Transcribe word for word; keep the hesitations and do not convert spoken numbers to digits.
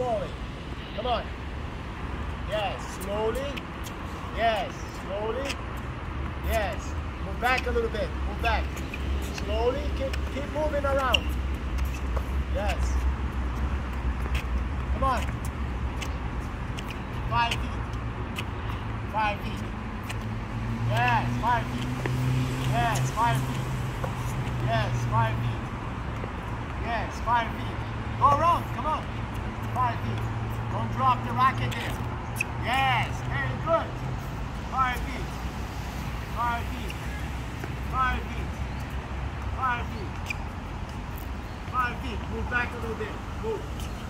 falling. Come on. Yes, slowly. Yes, slowly. Yes. Move back a little bit. Move back. Slowly. Keep, keep moving around. Yes. Come on. Five feet. Five feet. Yes, five feet. Yes, five feet. Yes, five feet. Yes, five feet. Go around. Come on. Five feet. Don't drop the racket there. Yes, very good. Five feet. Five feet. Five feet. Five feet. Five feet. Move back a little bit. Move.